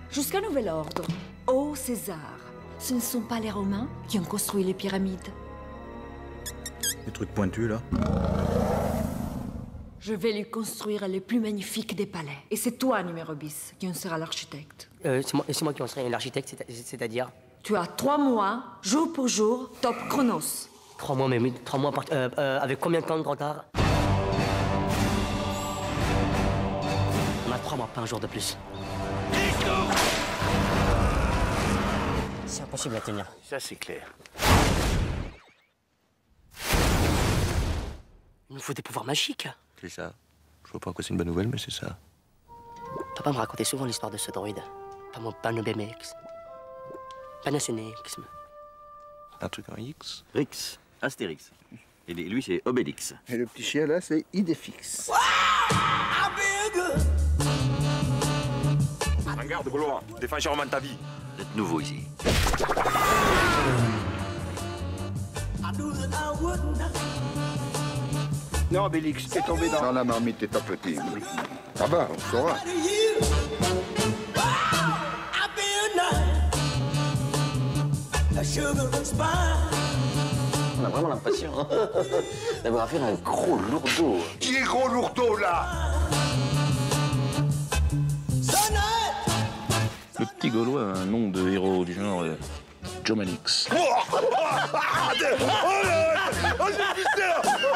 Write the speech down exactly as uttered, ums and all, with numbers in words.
Jusqu'à nouvel ordre. Ô César, ce ne sont pas les Romains qui ont construit les pyramides. Des trucs pointus, là. Je vais lui construire les plus magnifiques des palais. Et c'est toi, numéro bis, qui en sera l'architecte. Euh, c'est moi, moi qui en serai l'architecte, c'est-à-dire? Tu as trois mois, jour pour jour, top chronos. Trois mois, mais trois mois par, euh, euh, avec combien de temps de retard? On a trois mois, pas un jour de plus. C'est impossible à tenir. Ça, c'est clair. Il nous faut des pouvoirs magiques. C'est ça. Je vois pas en quoi c'est une bonne nouvelle, mais c'est ça. Papa me racontait souvent l'histoire de ce droïde. Pas mon panobémex. Panasonicisme. Un truc en X. Rix, Astérix. Et lui, c'est Obélix. Et le petit chien, là, c'est Idéfix. Regarde, Gaulois, défends chèrement ta vie. Vous êtes nouveau ici. Non, Obélix, t'es tombé dans... Dans la marmite, t'es tapoté. Ah bah, on saura. On a vraiment l'impression d'avoir affaire à un gros lourdeau. Qui est gros lourdeau, là? Le petit Gaulois a un nom de héros du genre euh, Jomanix. Oh, oh, oh, oh, oh, oh, oh, oh,